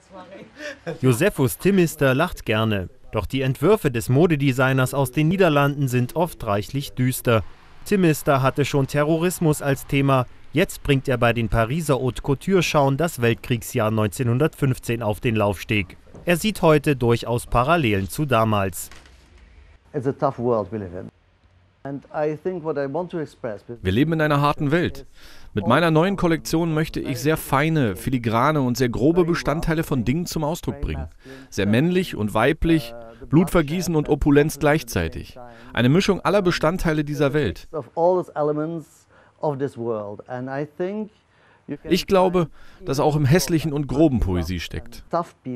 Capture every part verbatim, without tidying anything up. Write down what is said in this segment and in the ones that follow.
Josephus Timmister lacht gerne. Doch die Entwürfe des Modedesigners aus den Niederlanden sind oft reichlich düster. Timmister hatte schon Terrorismus als Thema. Jetzt bringt er bei den Pariser Haute Couture-Schauen das Weltkriegsjahr neunzehnhundertfünfzehn auf den Laufsteg. Er sieht heute durchaus Parallelen zu damals. Wir leben in einer harten Welt. Mit meiner neuen Kollektion möchte ich sehr feine, filigrane und sehr grobe Bestandteile von Dingen zum Ausdruck bringen. Sehr männlich und weiblich, Blutvergießen und Opulenz gleichzeitig. Eine Mischung aller Bestandteile dieser Welt. Ich glaube, dass auch im Hässlichen und Groben Poesie steckt.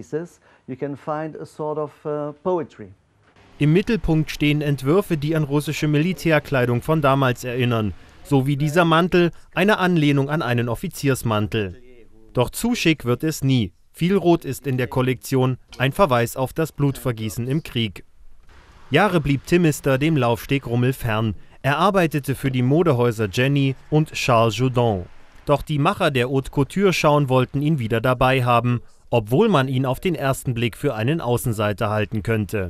Im Mittelpunkt stehen Entwürfe, die an russische Militärkleidung von damals erinnern. So wie dieser Mantel, eine Anlehnung an einen Offiziersmantel. Doch zu schick wird es nie. Viel Rot ist in der Kollektion, ein Verweis auf das Blutvergießen im Krieg. Jahre blieb Timmister dem Laufsteg-Rummel fern. Er arbeitete für die Modehäuser Jenny und Charles Jourdan. Doch die Macher der Haute Couture-Schauen wollten ihn wieder dabei haben, obwohl man ihn auf den ersten Blick für einen Außenseiter halten könnte.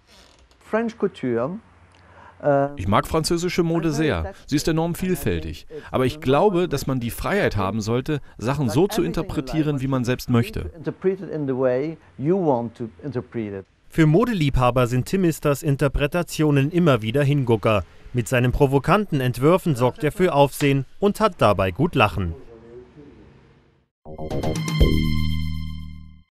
Ich mag französische Mode sehr. Sie ist enorm vielfältig. Aber ich glaube, dass man die Freiheit haben sollte, Sachen so zu interpretieren, wie man selbst möchte. Für Modeliebhaber sind Timmisters Interpretationen immer wieder Hingucker. Mit seinen provokanten Entwürfen sorgt er für Aufsehen und hat dabei gut Lachen.